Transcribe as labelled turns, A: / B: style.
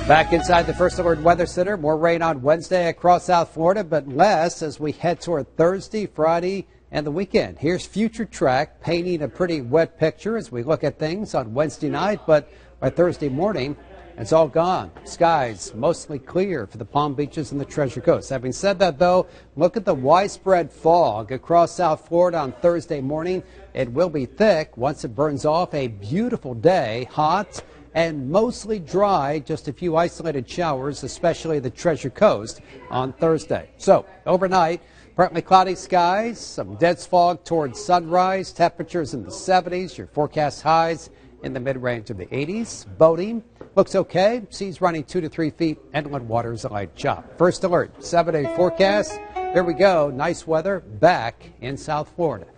A: Back inside the First Alert Weather Center, more rain on Wednesday across South Florida, but less as we head toward Thursday, Friday, and the weekend. Here's Future Track painting a pretty wet picture as we look at things on Wednesday night, but by Thursday morning, it's all gone. Skies mostly clear for the Palm Beaches and the Treasure Coast. Having said that, though, look at the widespread fog across South Florida on Thursday morning. It will be thick once it burns off. A beautiful day, hot and mostly dry, just a few isolated showers, especially the Treasure Coast on Thursday. So overnight, partly cloudy skies, some dense fog towards sunrise, temperatures in the 70s, your forecast highs in the mid-range of the 80s. Boating looks okay, seas running 2 to 3 feet, inland waters a light chop. First Alert 7-day forecast. There we go, nice weather back in South Florida.